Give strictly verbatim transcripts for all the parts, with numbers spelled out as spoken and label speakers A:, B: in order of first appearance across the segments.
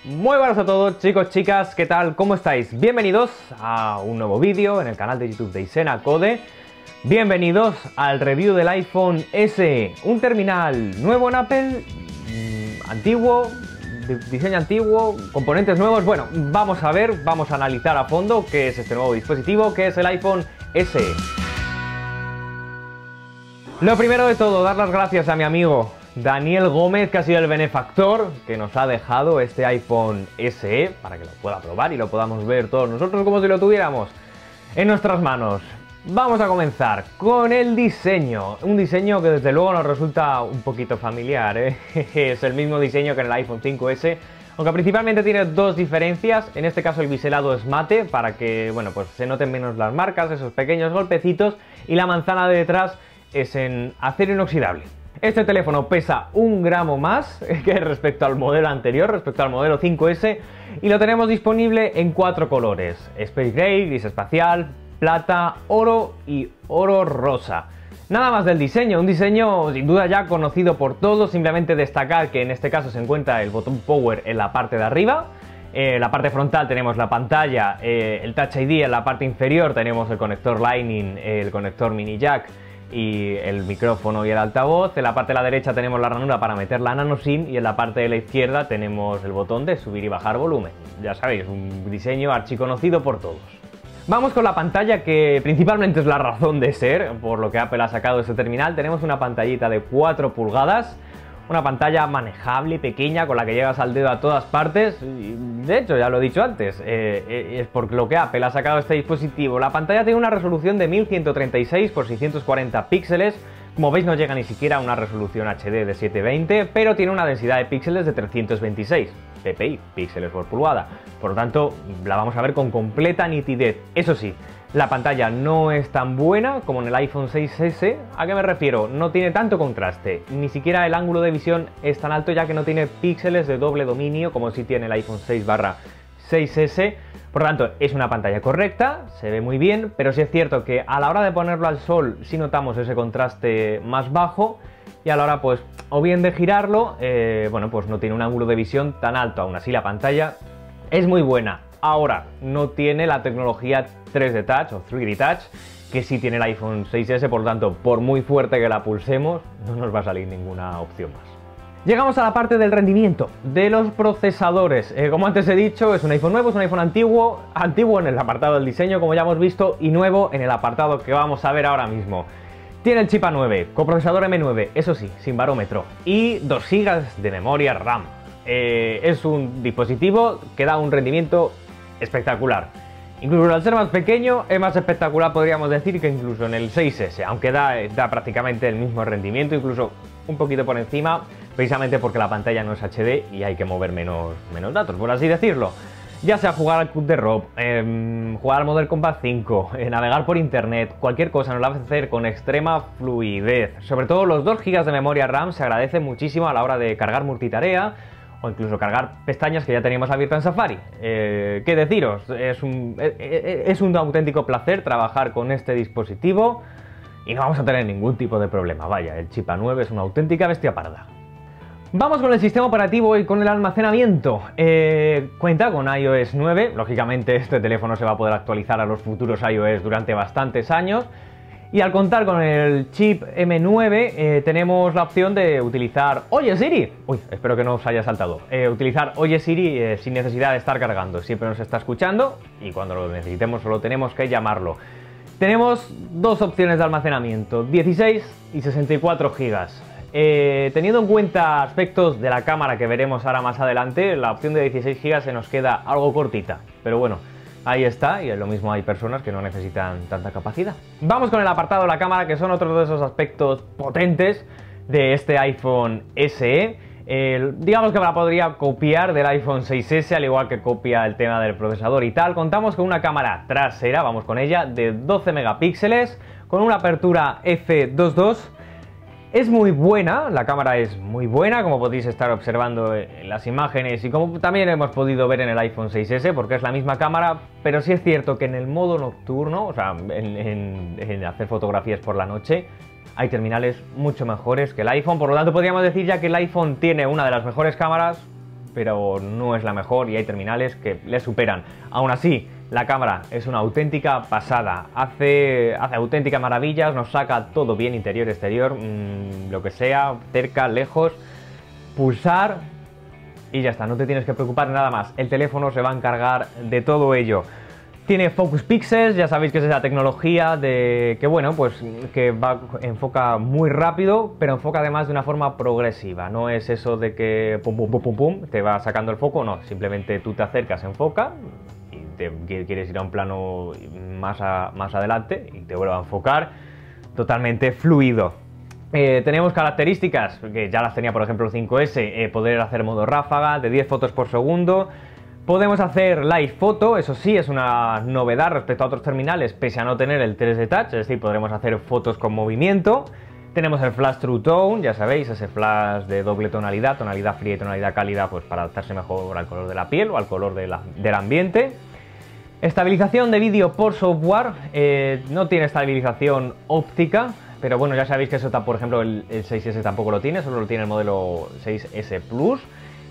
A: Muy buenas a todos, chicos, chicas, ¿qué tal? ¿Cómo estáis? Bienvenidos a un nuevo vídeo en el canal de YouTube de Isena Code. Bienvenidos al review del iPhone ese e, un terminal nuevo en Apple, mmm, antiguo, de diseño antiguo, componentes nuevos. Bueno, vamos a ver, vamos a analizar a fondo qué es este nuevo dispositivo, qué es el iPhone ese e. Lo primero de todo, dar las gracias a mi amigo Daniel Gómez, que ha sido el benefactor que nos ha dejado este iPhone ese e para que lo pueda probar y lo podamos ver todos nosotros como si lo tuviéramos en nuestras manos. Vamos a comenzar con el diseño, un diseño que desde luego nos resulta un poquito familiar, ¿eh? Es el mismo diseño que en el iPhone cinco ese, aunque principalmente tiene dos diferencias. En este caso el biselado es mate para que, bueno, pues se noten menos las marcas, esos pequeños golpecitos, y la manzana de detrás es en acero inoxidable. Este teléfono pesa un gramo más que respecto al modelo anterior, respecto al modelo cinco ese, y lo tenemos disponible en cuatro colores: Space Gray, gris espacial, plata, oro y oro rosa. Nada más del diseño, un diseño sin duda ya conocido por todos. Simplemente destacar que en este caso se encuentra el botón Power en la parte de arriba. En eh, la parte frontal tenemos la pantalla, eh, el Touch I D. En la parte inferior tenemos el conector Lightning, el conector mini jack y el micrófono y el altavoz. En la parte de la derecha tenemos la ranura para meter la nano SIM, y en la parte de la izquierda tenemos el botón de subir y bajar volumen. Ya sabéis, un diseño archiconocido por todos. Vamos con la pantalla, que principalmente es la razón de ser por lo que Apple ha sacado este terminal. Tenemos una pantallita de cuatro pulgadas, una pantalla manejable, pequeña, con la que llegas al dedo a todas partes. Y de hecho, ya lo he dicho antes, eh, es por lo que Apple ha sacado este dispositivo. La pantalla tiene una resolución de mil ciento treinta y seis por seiscientos cuarenta píxeles. Como veis, no llega ni siquiera a una resolución H D de setecientos veinte, pero tiene una densidad de píxeles de trescientos veintiséis P P I, píxeles por pulgada. Por lo tanto, la vamos a ver con completa nitidez. Eso sí, la pantalla no es tan buena como en el iPhone seis ese. ¿A qué me refiero? No tiene tanto contraste, ni siquiera el ángulo de visión es tan alto, ya que no tiene píxeles de doble dominio como sí tiene el iPhone seis barra seis ese. Por lo tanto, es una pantalla correcta, se ve muy bien, pero sí es cierto que a la hora de ponerlo al sol sí notamos ese contraste más bajo, y a la hora, pues, o bien de girarlo, eh, bueno, pues no tiene un ángulo de visión tan alto. Aún así, la pantalla es muy buena. Ahora, no tiene la tecnología tres D Touch o tres D Touch que sí tiene el iPhone seis ese, por lo tanto, por muy fuerte que la pulsemos, no nos va a salir ninguna opción más. Llegamos a la parte del rendimiento de los procesadores. Eh, como antes he dicho, es un iPhone nuevo, es un iPhone antiguo, antiguo en el apartado del diseño, como ya hemos visto, y nuevo en el apartado que vamos a ver ahora mismo. Tiene el chip A nueve, coprocesador M nueve, eso sí, sin barómetro, y dos gigas de memoria RAM. Eh, es un dispositivo que da un rendimiento espectacular. Incluso al ser más pequeño, es más espectacular, podríamos decir, que incluso en el seis ese, aunque da, da prácticamente el mismo rendimiento, incluso un poquito por encima, precisamente porque la pantalla no es H D y hay que mover menos, menos datos, por así decirlo. Ya sea jugar al Cut de Rob, eh, jugar al Model Combat cinco, eh, navegar por internet, cualquier cosa nos la va a hacer con extrema fluidez. Sobre todo los dos gigas de memoria RAM se agradecen muchísimo a la hora de cargar multitarea o incluso cargar pestañas que ya teníamos abiertas en Safari. Eh, ¿Qué deciros? Es un, es un auténtico placer trabajar con este dispositivo y no vamos a tener ningún tipo de problema. Vaya, el chip A nueve es una auténtica bestia parda. Vamos con el sistema operativo y con el almacenamiento. Eh, cuenta con iOS nueve, lógicamente este teléfono se va a poder actualizar a los futuros iOS durante bastantes años. Y al contar con el chip M nueve, eh, tenemos la opción de utilizar Oye Siri. Uy, espero que no os haya saltado. Eh, utilizar Oye Siri eh, sin necesidad de estar cargando. Siempre nos está escuchando y cuando lo necesitemos solo tenemos que llamarlo. Tenemos dos opciones de almacenamiento, dieciséis y sesenta y cuatro gigas. Eh, teniendo en cuenta aspectos de la cámara que veremos ahora más adelante, la opción de dieciséis gigas se nos queda algo cortita, pero bueno, ahí está, y lo mismo hay personas que no necesitan tanta capacidad. Vamos con el apartado de la cámara, que son otros de esos aspectos potentes de este iPhone ese e. Eh, digamos que me la podría copiar del iPhone seis ese, al igual que copia el tema del procesador y tal. Contamos con una cámara trasera, vamos con ella, de doce megapíxeles, con una apertura efe dos punto dos. Es muy buena, la cámara es muy buena, como podéis estar observando en las imágenes y como también hemos podido ver en el iPhone seis ese, porque es la misma cámara, pero sí es cierto que en el modo nocturno, o sea, en, en, en hacer fotografías por la noche, hay terminales mucho mejores que el iPhone. Por lo tanto, podríamos decir ya que el iPhone tiene una de las mejores cámaras pero no es la mejor y hay terminales que le superan. Aún así, la cámara es una auténtica pasada, hace, hace auténticas maravillas, nos saca todo bien, interior, exterior, mmm, lo que sea, cerca, lejos, pulsar y ya está, no te tienes que preocupar de nada más, el teléfono se va a encargar de todo ello. Tiene Focus Pixels, ya sabéis que es esa tecnología de que bueno, pues que va, enfoca muy rápido, pero enfoca además de una forma progresiva. No es eso de que pum pum pum pum pum te va sacando el foco, no, simplemente tú te acercas, enfoca y te quieres ir a un plano más, a, más adelante y te vuelve a enfocar totalmente fluido. Eh, tenemos características que ya las tenía por ejemplo el cinco ese, eh, poder hacer modo ráfaga de diez fotos por segundo. Podemos hacer live photo, eso sí, es una novedad respecto a otros terminales, pese a no tener el tres D Touch, es decir, podremos hacer fotos con movimiento. Tenemos el Flash True Tone, ya sabéis, ese flash de doble tonalidad, tonalidad fría y tonalidad cálida, pues para adaptarse mejor al color de la piel o al color de la, del ambiente. Estabilización de vídeo por software, eh, no tiene estabilización óptica, pero bueno, ya sabéis que eso, por ejemplo, el, el seis ese tampoco lo tiene, solo lo tiene el modelo seis ese Plus.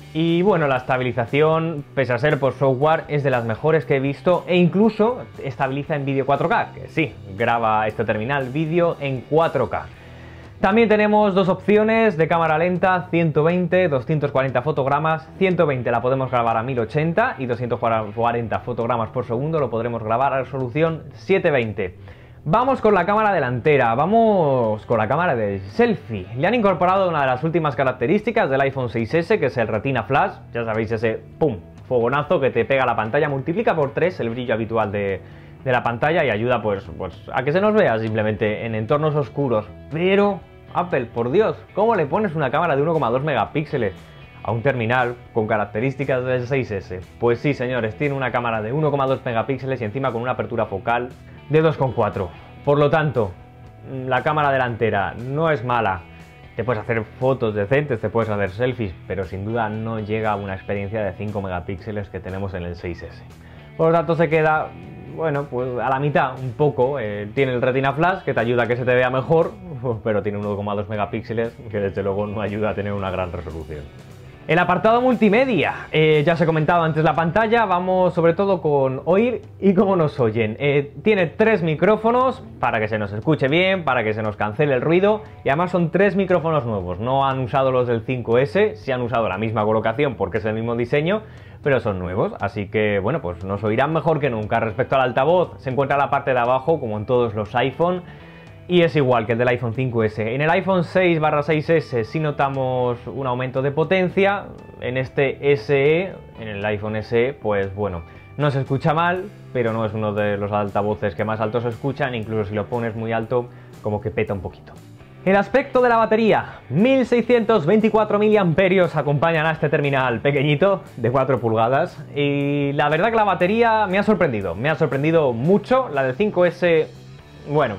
A: Y bueno, la estabilización, pese a ser por software, es de las mejores que he visto e incluso estabiliza en vídeo cuatro K, que sí, graba este terminal vídeo en cuatro K. También tenemos dos opciones de cámara lenta, ciento veinte, doscientos cuarenta fotogramas, ciento veinte la podemos grabar a mil ochenta y doscientos cuarenta fotogramas por segundo lo podremos grabar a resolución setecientos veinte. Vamos con la cámara delantera, vamos con la cámara de selfie. Le han incorporado una de las últimas características del iPhone seis ese, que es el Retina Flash. Ya sabéis, ese pum, fogonazo que te pega a la pantalla, multiplica por tres el brillo habitual de, de la pantalla y ayuda pues, pues a que se nos vea simplemente en entornos oscuros. Pero, Apple, por Dios, ¿cómo le pones una cámara de uno coma dos megapíxeles a un terminal con características del seis ese? Pues sí, señores, tiene una cámara de uno coma dos megapíxeles y encima con una apertura focal de dos coma cuatro. Por lo tanto, la cámara delantera no es mala. Te puedes hacer fotos decentes, te puedes hacer selfies, pero sin duda no llega a una experiencia de cinco megapíxeles que tenemos en el seis ese. Por lo tanto, se queda, bueno, pues a la mitad un poco. Eh, tiene el Retina Flash que te ayuda a que se te vea mejor, pero tiene uno coma dos megapíxeles que desde luego no ayuda a tener una gran resolución. El apartado multimedia, eh, ya os he comentado antes la pantalla, vamos sobre todo con oír y cómo nos oyen. Eh, tiene tres micrófonos para que se nos escuche bien, para que se nos cancele el ruido y además son tres micrófonos nuevos, no han usado los del cinco ese, sí han usado la misma colocación porque es el mismo diseño, pero son nuevos, así que bueno, pues nos oirán mejor que nunca. Respecto al altavoz, se encuentra en la parte de abajo como en todos los iPhone. Y es igual que el del iPhone cinco ese. En el iPhone seis barra seis ese sí notamos un aumento de potencia. En este ese e, en el iPhone ese e, pues bueno, no se escucha mal, pero no es uno de los altavoces que más alto se escuchan. Incluso si lo pones muy alto, como que peta un poquito. El aspecto de la batería, mil seiscientos veinticuatro miliamperios acompañan a este terminal pequeñito de cuatro pulgadas. Y la verdad que la batería me ha sorprendido, me ha sorprendido mucho. La del cinco ese, bueno...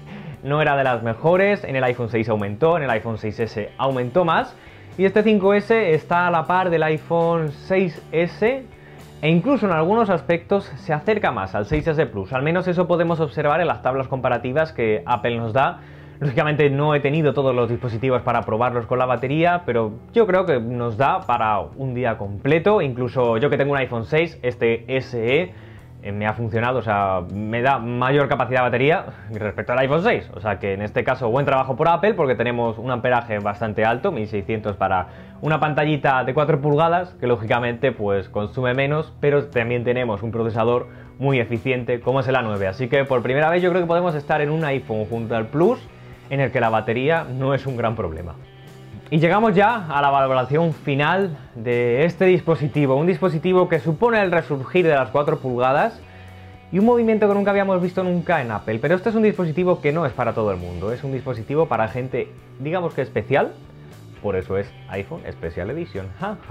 A: no era de las mejores, en el iPhone seis aumentó, en el iPhone seis ese aumentó más y este cinco ese está a la par del iPhone seis ese e incluso en algunos aspectos se acerca más al seis ese Plus, al menos eso podemos observar en las tablas comparativas que Apple nos da. Lógicamente no he tenido todos los dispositivos para probarlos con la batería, pero yo creo que nos da para un día completo, incluso yo que tengo un iPhone seis, este ese e me ha funcionado, o sea, me da mayor capacidad de batería respecto al iPhone seis, o sea que en este caso buen trabajo por Apple porque tenemos un amperaje bastante alto, mil seiscientos para una pantallita de cuatro pulgadas que lógicamente pues consume menos, pero también tenemos un procesador muy eficiente como es el A nueve, así que por primera vez yo creo que podemos estar en un iPhone junto al Plus en el que la batería no es un gran problema. Y llegamos ya a la valoración final de este dispositivo, un dispositivo que supone el resurgir de las cuatro pulgadas y un movimiento que nunca habíamos visto nunca en Apple, pero este es un dispositivo que no es para todo el mundo, es un dispositivo para gente, digamos que especial, por eso es iPhone Special Edition.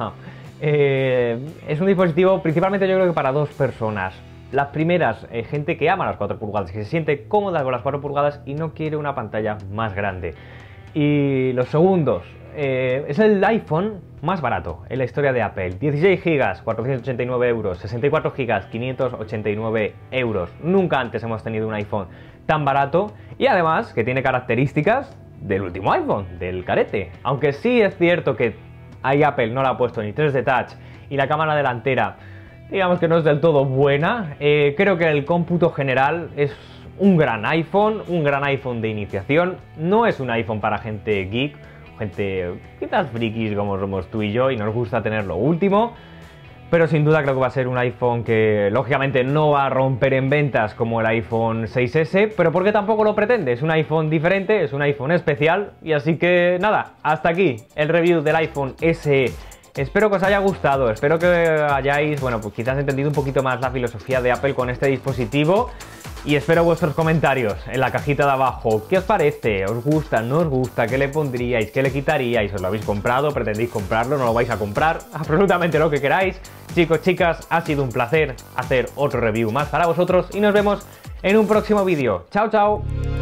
A: eh, es un dispositivo principalmente yo creo que para dos personas. Las primeras, eh, gente que ama las cuatro pulgadas, que se siente cómoda con las cuatro pulgadas y no quiere una pantalla más grande. Y los segundos, eh, es el iPhone más barato en la historia de Apple. dieciséis gigas, cuatrocientos ochenta y nueve euros, sesenta y cuatro gigas, quinientos ochenta y nueve euros. Nunca antes hemos tenido un iPhone tan barato y además que tiene características del último iPhone, del carete. Aunque sí es cierto que ahí Apple no le ha puesto ni tres D Touch y la cámara delantera, digamos que no es del todo buena. Eh, creo que el cómputo general es un gran iPhone, un gran iPhone de iniciación. No es un iPhone para gente geek, gente quizás frikis como somos tú y yo y nos gusta tener lo último. Pero sin duda creo que va a ser un iPhone que lógicamente no va a romper en ventas como el iPhone seis ese, pero porque tampoco lo pretende. Es un iPhone diferente, es un iPhone especial y así que nada, hasta aquí el review del iPhone ese e. Espero que os haya gustado, espero que hayáis, bueno, pues quizás entendido un poquito más la filosofía de Apple con este dispositivo y espero vuestros comentarios en la cajita de abajo. ¿Qué os parece? ¿Os gusta? ¿No os gusta? ¿Qué le pondríais? ¿Qué le quitaríais? ¿Os lo habéis comprado? ¿Pretendéis comprarlo? ¿No lo vais a comprar? Absolutamente lo que queráis. Chicos, chicas, ha sido un placer hacer otro review más para vosotros y nos vemos en un próximo vídeo. ¡Chao, chao!